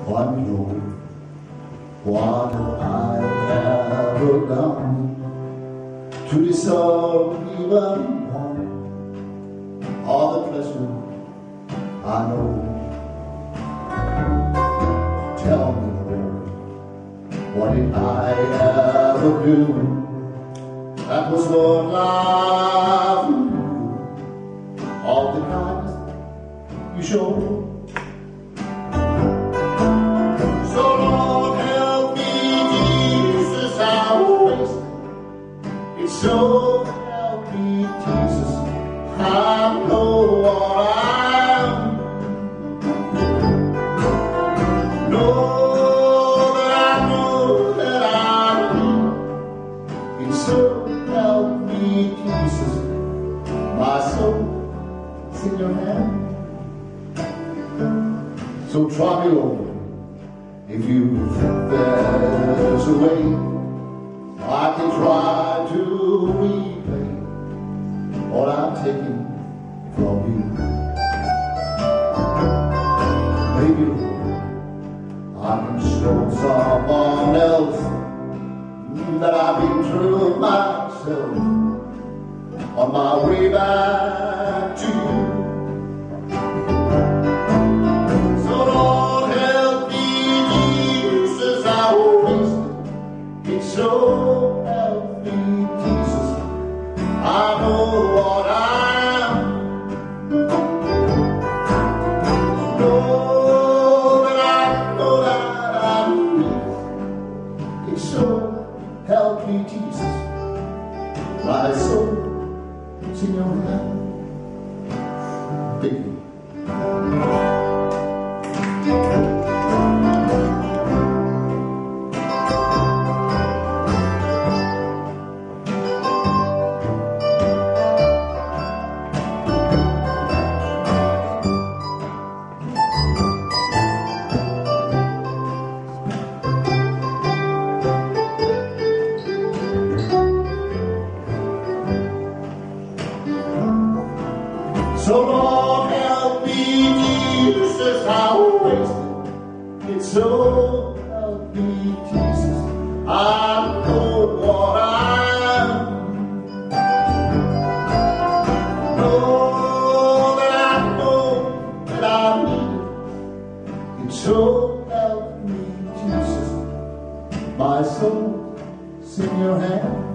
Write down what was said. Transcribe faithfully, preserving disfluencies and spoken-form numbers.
What Lord, what have I ever done to deserve even one of the pleasure I know? Tell me, Lord, what did I ever do that was more love you, all the kindness you showed? So help me, Jesus, I know what I am. Know that I know that I'm weak. And so help me, Jesus, my soul is in your hand. So try me, Lord, if you think there's a way I can try to repay all I'm taking from you. Maybe, Lord, I can show someone else that I've been true of myself on my way back to you. So Lord, help me, Jesus, I wasted it so. I know what I am. Know that I know that I'm weak. It's so help me, Jesus. My soul is in your hand. Baby. So Lord, help me, Jesus, I wasted it. So help me, Jesus, I know what I am. Know that I know that I need it. So help me, Jesus, my soul is in your hand.